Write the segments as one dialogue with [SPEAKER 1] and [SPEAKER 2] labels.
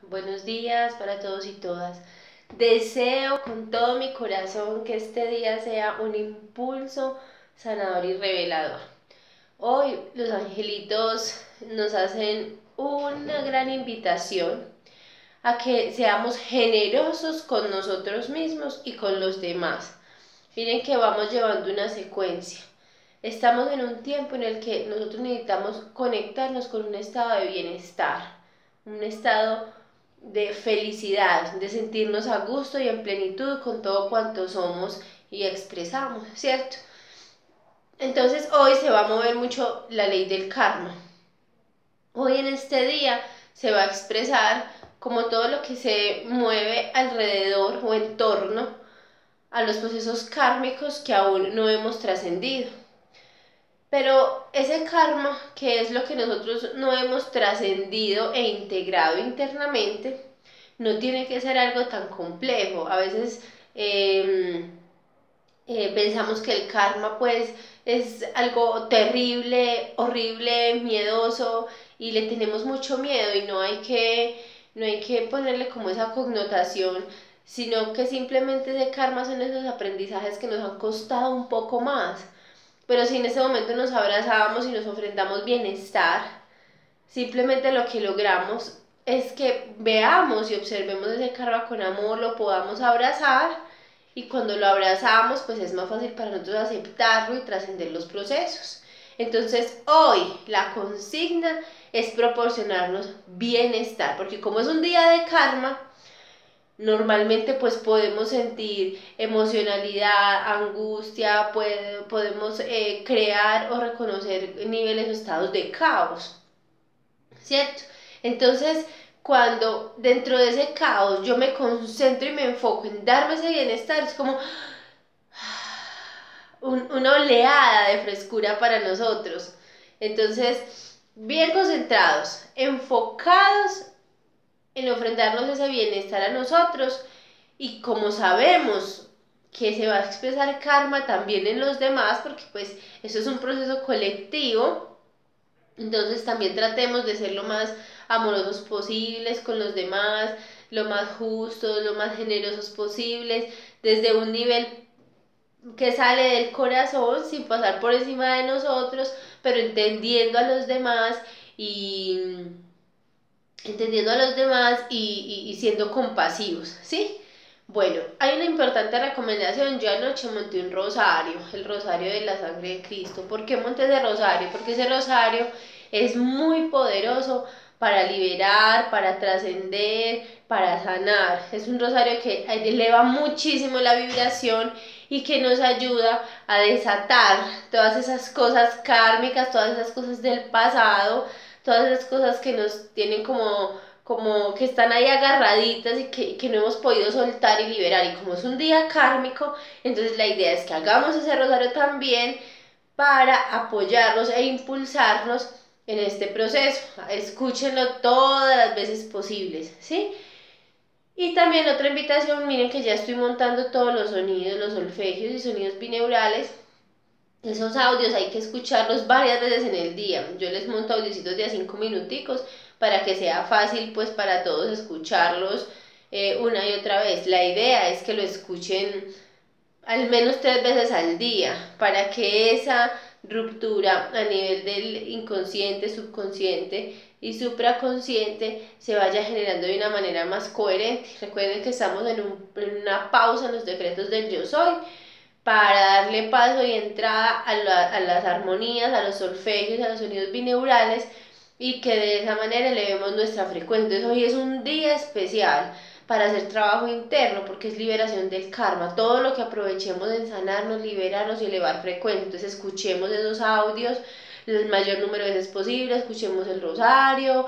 [SPEAKER 1] Buenos días para todos y todas. Deseo con todo mi corazón que este día sea un impulso sanador y revelador. Hoy los angelitos nos hacen una gran invitación a que seamos generosos con nosotros mismos y con los demás. Miren que vamos llevando una secuencia. Estamos en un tiempo en el que nosotros necesitamos conectarnos con un estado de bienestar, un estado de felicidad, de sentirnos a gusto y en plenitud con todo cuanto somos y expresamos, ¿cierto? Entonces hoy se va a mover mucho la ley del karma. Hoy en este día se va a expresar como todo lo que se mueve alrededor o en torno a los procesos kármicos que aún no hemos trascendido. Pero ese karma, que es lo que nosotros no hemos trascendido e integrado internamente, no tiene que ser algo tan complejo. A veces pensamos que el karma pues es algo terrible, horrible, miedoso y le tenemos mucho miedo y no hay que ponerle como esa connotación, sino que simplemente ese karma son esos aprendizajes que nos han costado un poco más. Pero si en ese momento nos abrazamos y nos ofrendamos bienestar, simplemente lo que logramos es que veamos y observemos ese karma con amor, lo podamos abrazar y cuando lo abrazamos pues es más fácil para nosotros aceptarlo y trascender los procesos. Entonces hoy la consigna es proporcionarnos bienestar, porque como es un día de karma, normalmente pues podemos sentir emocionalidad, angustia, podemos crear o reconocer niveles o estados de caos, ¿cierto? Entonces, cuando dentro de ese caos yo me concentro y me enfoco en darme ese bienestar, es como una oleada de frescura para nosotros. Entonces, bien concentrados, enfocados en ofrendarnos ese bienestar a nosotros y como sabemos que se va a expresar karma también en los demás, porque pues eso es un proceso colectivo, entonces también tratemos de ser lo más amorosos posibles con los demás, lo más justos, lo más generosos posibles, desde un nivel que sale del corazón sin pasar por encima de nosotros, pero y entendiendo a los demás y siendo compasivos, ¿sí? Bueno, hay una importante recomendación. Yo anoche monté un rosario, el rosario de la sangre de Cristo. ¿Por qué monté ese rosario? Porque ese rosario es muy poderoso para liberar, para trascender, para sanar. Es un rosario que eleva muchísimo la vibración y que nos ayuda a desatar todas esas cosas kármicas, todas esas cosas del pasado, todas esas cosas que nos tienen como que están ahí agarraditas y que no hemos podido soltar y liberar. Y como es un día kármico, entonces la idea es que hagamos ese rosario también para apoyarnos e impulsarnos en este proceso. Escúchenlo todas las veces posibles, ¿sí? Y también otra invitación, miren que ya estoy montando todos los sonidos, los solfegios y sonidos bineurales. Esos audios hay que escucharlos varias veces en el día. Yo les monto audiocitos de a 5 minuticos para que sea fácil pues para todos escucharlos una y otra vez. La idea es que lo escuchen al menos 3 veces al día para que esa ruptura a nivel del inconsciente, subconsciente y supraconsciente se vaya generando de una manera más coherente. Recuerden que estamos en una pausa en los decretos del yo soy para darle paso y entrada a las armonías, a los solfegios, a los sonidos bineurales y que de esa manera elevemos nuestra frecuencia. Entonces hoy es un día especial para hacer trabajo interno porque es liberación del karma. Todo lo que aprovechemos en sanarnos, liberarnos y elevar frecuencia. Entonces escuchemos esos audios el mayor número de veces posible, escuchemos el rosario,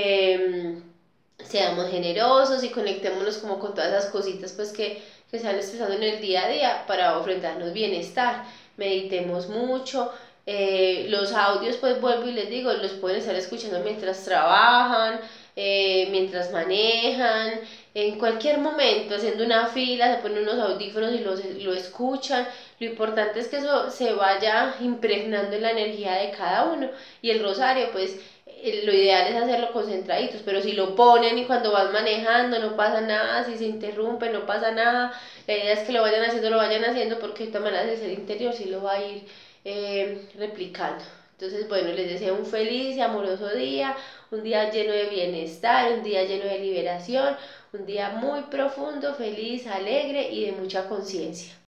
[SPEAKER 1] seamos generosos y conectémonos como con todas esas cositas pues que se van expresando en el día a día para ofrendarnos bienestar. Meditemos mucho. Los audios, pues vuelvo y les digo, los pueden estar escuchando mientras trabajan, mientras manejan, en cualquier momento, haciendo una fila, se ponen unos audífonos y lo escuchan. Lo importante es que eso se vaya impregnando en la energía de cada uno. Y el rosario, pues lo ideal es hacerlo concentraditos, pero si lo ponen y cuando vas manejando no pasa nada, si se interrumpe no pasa nada, la idea es que lo vayan haciendo porque de todas maneras el ser interior sí lo va a ir replicando. Entonces, bueno, les deseo un feliz y amoroso día, un día lleno de bienestar, un día lleno de liberación, un día muy profundo, feliz, alegre y de mucha conciencia.